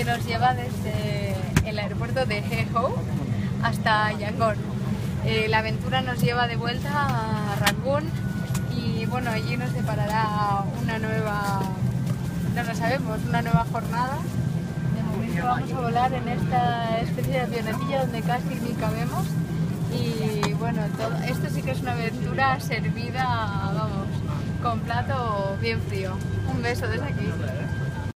nos lleva desde el aeropuerto de Heathrow hasta Yangon. La aventura nos lleva de vuelta a Rangún y bueno, allí nos deparará una nueva, no lo sabemos, una nueva jornada. De momento vamos a volar en esta especie de avionetilla donde casi ni cabemos y bueno, esto sí que es una aventura servida, vamos, con plato bien frío. Un beso desde aquí.